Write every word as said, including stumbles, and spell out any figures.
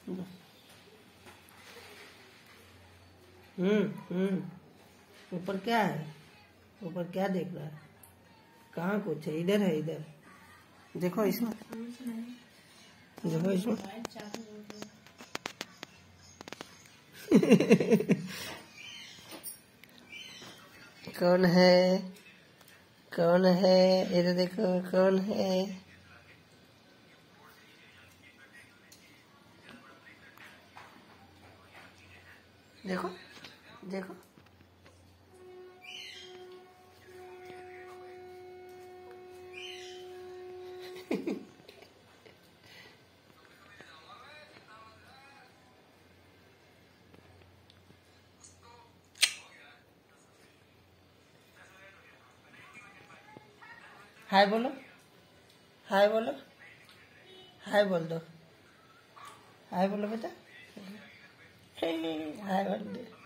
हम्म हम्म ऊपर क्या है? ऊपर क्या देख रहा है? कहाँ कुछ है? इधर है, इधर देखो इसमें, देखो इसमें। कौन है? कौन है? इधर देखो कौन है? देखो देखो। हाय बोलो, हाय बोलो, हाय बोल दो, हाय बोलो बेटा, हाय बोल दो।